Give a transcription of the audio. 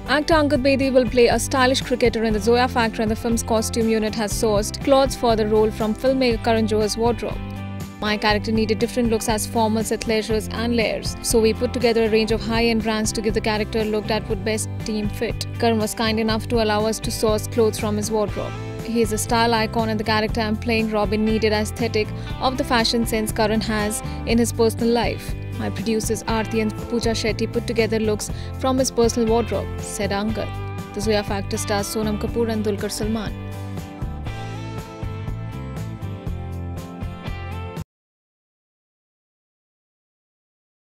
Actor Angad Bedi will play a stylish cricketer in the Zoya Factor, and the film's costume unit has sourced clothes for the role from filmmaker Karan Johar's wardrobe. My character needed different looks as formals, athleisures and layers, so we put together a range of high-end brands to give the character a look that would best team fit. Karan was kind enough to allow us to source clothes from his wardrobe. He is a style icon, and the character I'm playing, Robin, needed aesthetic of the fashion sense Karan has in his personal life. My producers Aarti and Pooja Shetty put together looks from his personal wardrobe, said Angad. The Zoya Factor stars Sonam Kapoor and Dulquer Salmaan.